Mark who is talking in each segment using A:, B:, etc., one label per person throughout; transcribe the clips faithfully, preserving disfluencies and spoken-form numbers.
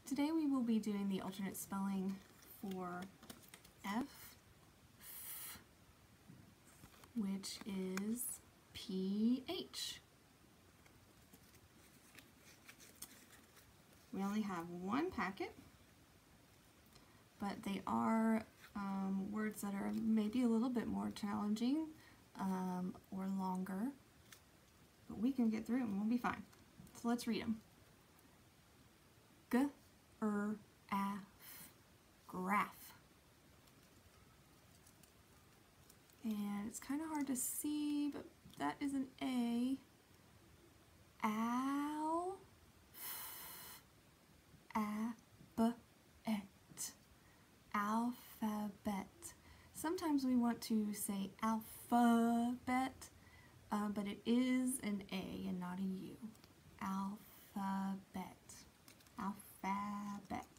A: Today we will be doing the alternate spelling for F, which is P H. We only have one packet, but they are um, words that are maybe a little bit more challenging um, or longer, but we can get through it and we'll be fine. So let's read them. G, er, af, graph. And it's kind of hard to see, but that is an A. Al, ab, et, alphabet. Sometimes we want to say alphabet, uh, but it is an A and not a U. Alphabet. Alphabet.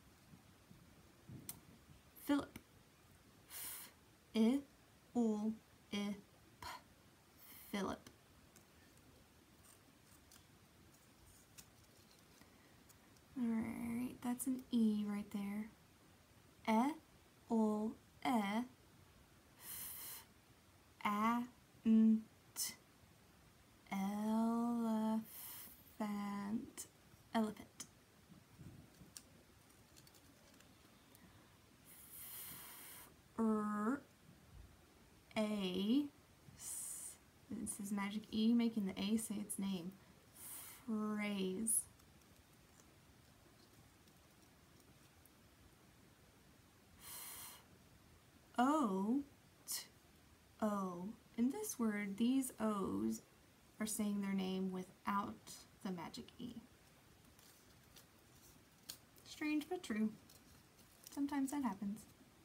A: Philip. F, I, ul, I, p. Philip. Alright, that's an E right there. E, ul, E, f, a, n, t. Elephant. Elephant. Er, A, s, this is magic E making the A say its name. Phrase. O, t, O. In this word, these O's are saying their name without the magic E. Strange but true. Sometimes that happens.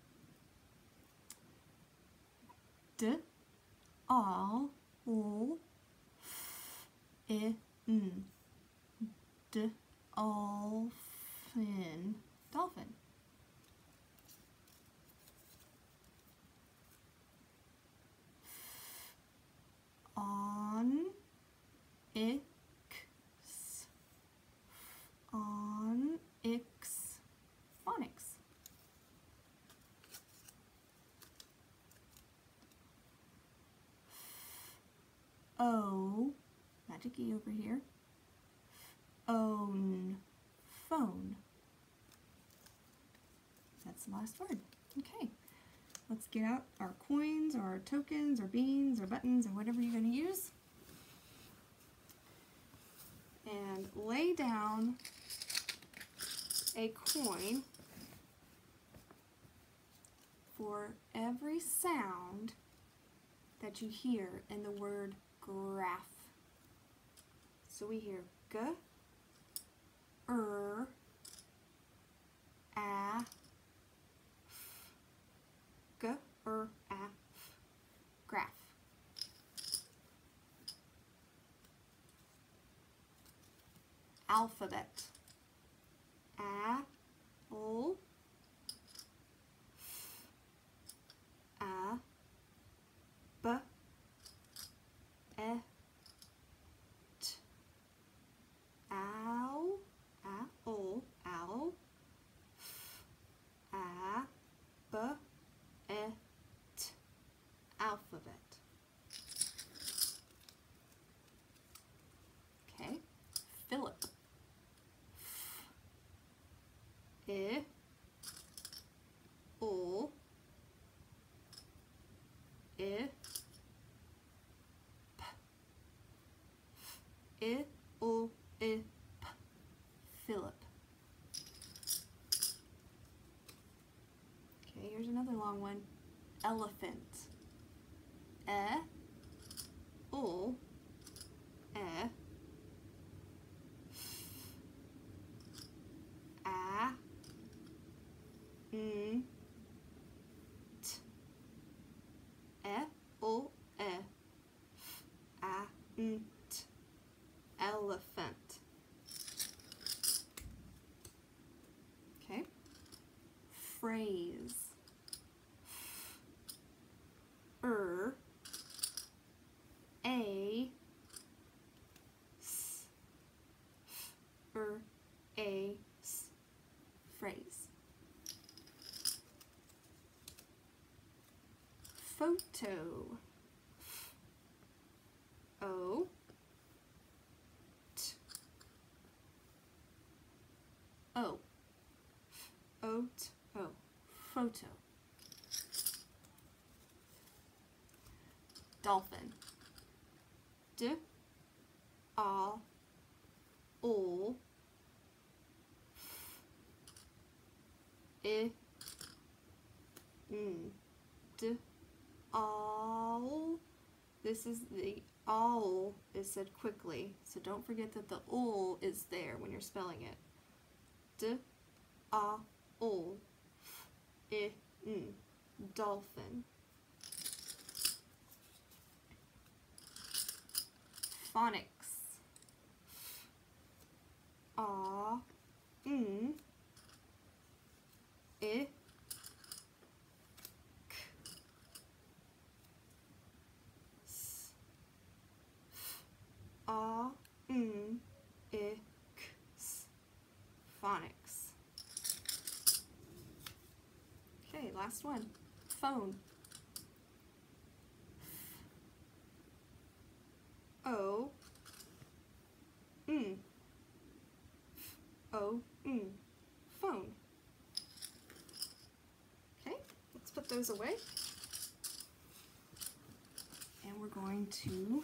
A: D, all, ul, f, I, n. D, all, fin. Dolphin. On, ix, on, ix, phonics. O, magic E over here. Own, phone. That's the last word. Okay. Let's get out our coins or our tokens or beans or buttons or whatever you're going to use. And lay down a coin for every sound that you hear in the word graph. So we hear g, er, a, G, er, af, graph. Alphabet. A, l, f, a, b, e, t. Ow, a, ol, owl, f, a, b, et, alphabet. Okay, Philip. F, I, ul, I, p. F, I, ul, I, p. Philip. Okay, here's another long one. Elephant. E, ul, e, f, a, n, t. E, ul, e, f, a, n, t. Elephant. Okay. Phrase. Er, a, s, f, er, a, s, phrase. Photo. O. T. O. O. T. O. Photo. Dolphin. D. A. O. I. N. D. Owl. This is the owl is said quickly, so don't forget that the ul is there when you're spelling it. D. A. O. I. N. Dolphin. Phonics. A. N. I. A, N, I, K, S. Phonics. Okay, last one. Phone. O, N. O, N. Phone. Okay, let's put those away. And we're going to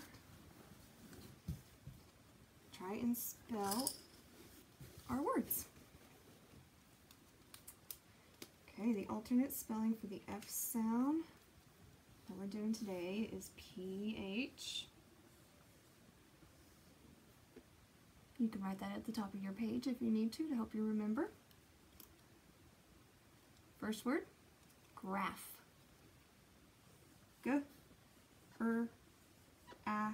A: try and spell our words. Okay, the alternate spelling for the F sound that we're doing today is P H. You can write that at the top of your page if you need to to help you remember. First word, graph. G, R, A,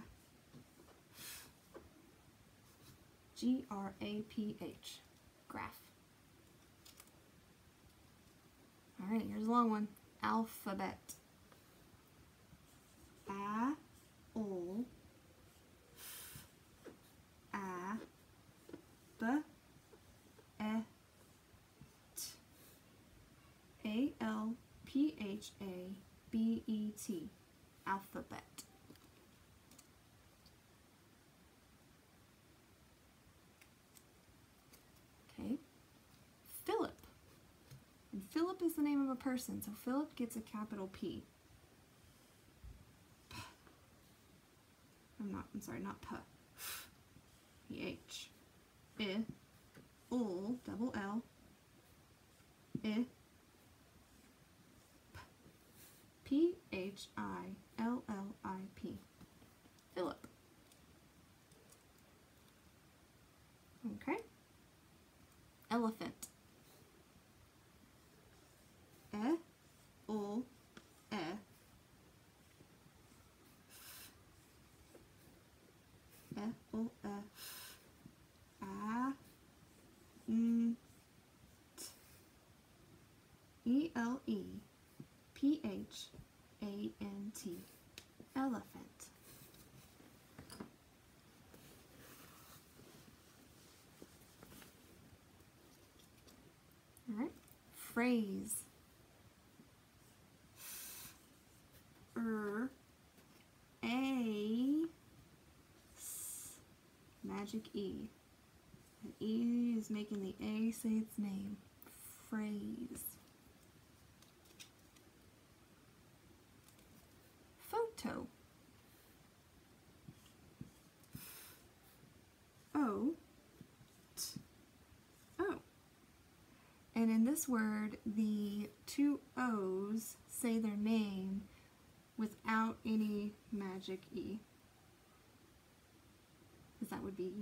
A: G R A P H, graph. All right, here's a long one. Alphabet. A, O, A, B, E, T, A, L, P, H, A, B, E, T, alphabet. Okay, Philip. And Philip is the name of a person, so Philip gets a capital P. P. I'm not, I'm sorry, not P. P H. I. Ul, double L. I. P. P H I L L I P. Philip. Okay. Elephant. E, ul, e. E, ul, e. A, n, t. E, L, E. P, H, A, N, T. Elephant. All right. Phrase. Er, A, S, magic E. And E is making the A say its name. Phrase. Photo. O, T, O. And in this word, the two O's say their name without any magic E. Because that would be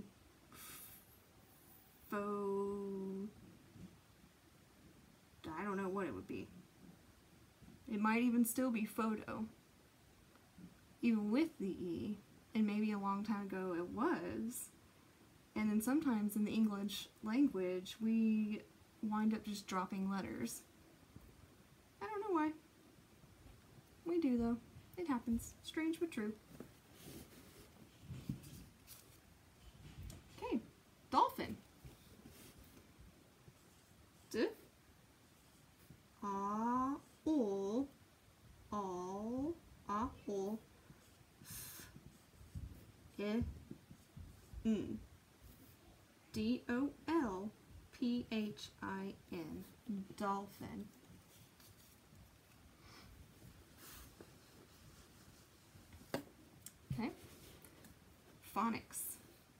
A: pho... I don't know what it would be. It might even still be photo. Even with the E, and maybe a long time ago it was. And then sometimes in the English language, we wind up just dropping letters. I don't know why. We do though. It happens. Strange but true. Okay, dolphin. D, O L P H I N, dolphin. Okay, phonics.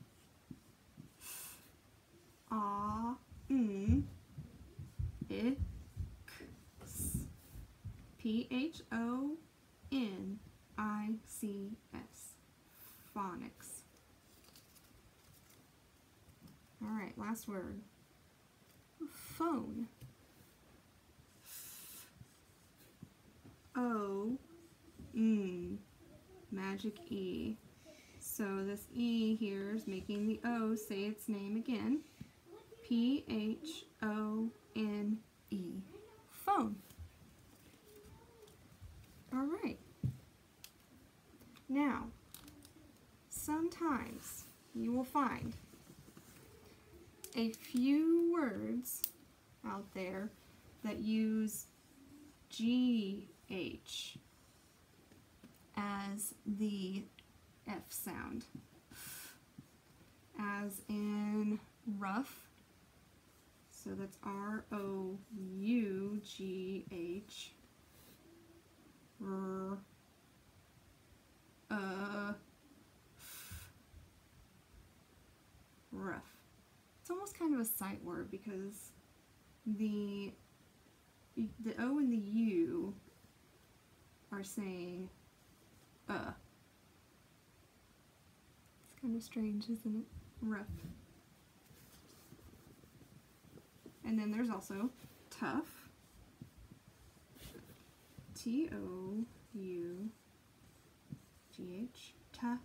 A: Ah, mm, I, x, P H O N I C S, phonics. All right, last word. Phone. O, mm, magic E. So this E here is making the O say its name again. P H O N E, phone. All right. Now, sometimes you will find a few words out there that use G H as the F sound, as in rough. So that's R O U G H. R, uh, rough. It's almost kind of a sight word because the the O and the U are saying uh. It's kind of strange, isn't it? Rough. And then there's also tough. T O U G H, tough.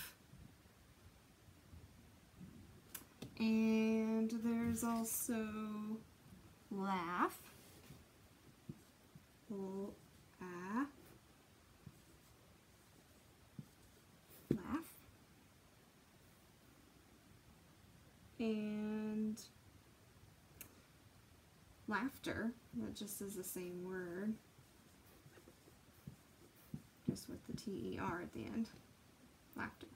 A: And there's also laugh. L A laugh. And laughter, that just is the same word, just with the T E R at the end. Laughter.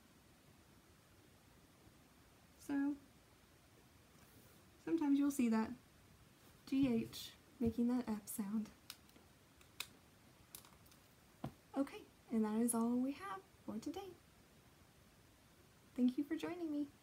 A: So sometimes you'll see that G H making that F sound. Okay, and that is all we have for today. Thank you for joining me.